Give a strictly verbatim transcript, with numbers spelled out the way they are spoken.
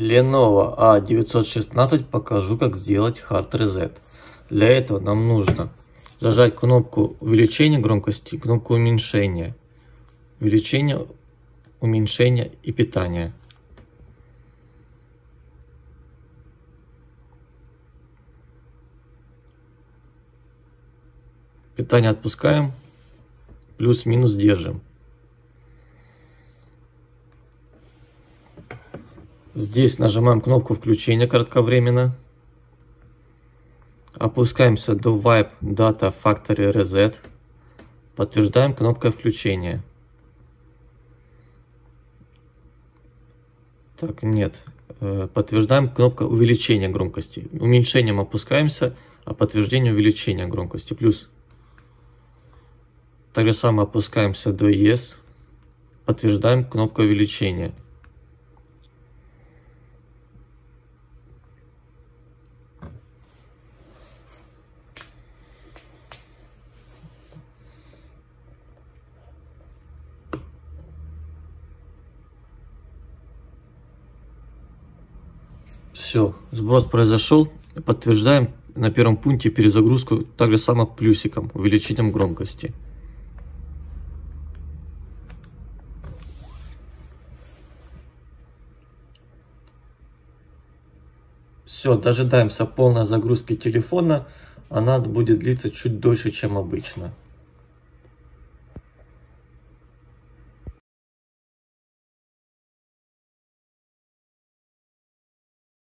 Lenovo а девятьсот шестнадцать покажу, как сделать Hard Reset. Для этого нам нужно зажать кнопку увеличения громкости, кнопку уменьшения, увеличения, уменьшения и питания. Питание отпускаем, плюс-минус держим. Здесь нажимаем кнопку включения кратковременно. Опускаемся до Wipe Data Factory Reset. Подтверждаем кнопкой включения. Так, нет. Подтверждаем кнопкой увеличения громкости. Уменьшением опускаемся, а подтверждение увеличения громкости. Плюс. Так же самое опускаемся до Yes. Подтверждаем кнопкой увеличения. Все, сброс произошел. Подтверждаем на первом пункте перезагрузку также само плюсиком, увеличением громкости. Все, дожидаемся полной загрузки телефона. Она будет длиться чуть дольше, чем обычно.